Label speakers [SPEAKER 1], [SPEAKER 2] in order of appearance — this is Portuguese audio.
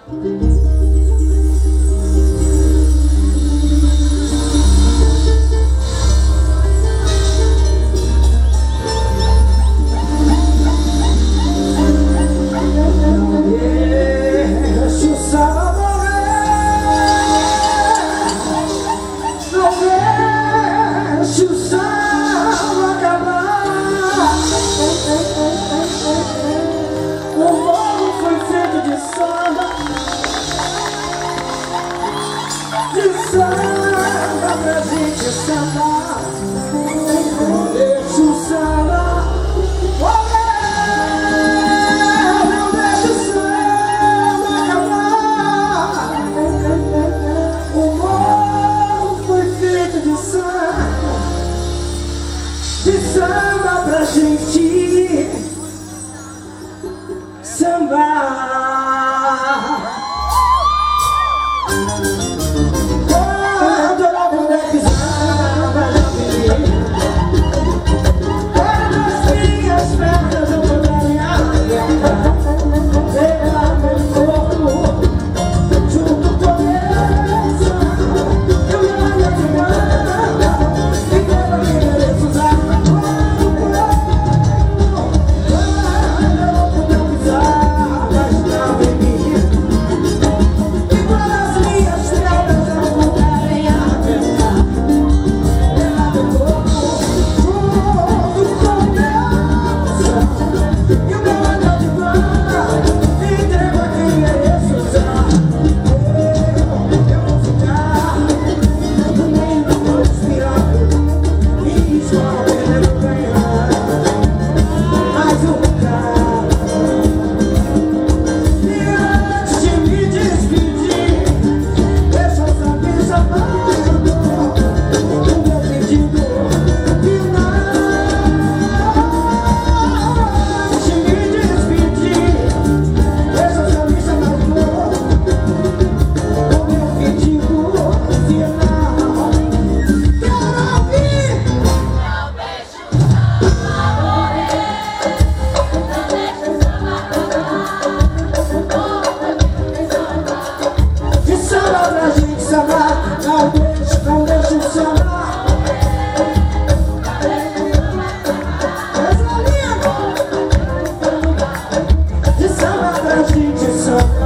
[SPEAKER 1] Samba pra gente sambar. Quando eu puder pisar na janelinha, quando as minhas pernas eu puderem arrebentar, levar meu corpo junto com essa e o meu olhar de mão, e quero que mereço usar. Não deixa o sambar. De samba pra gente sambar.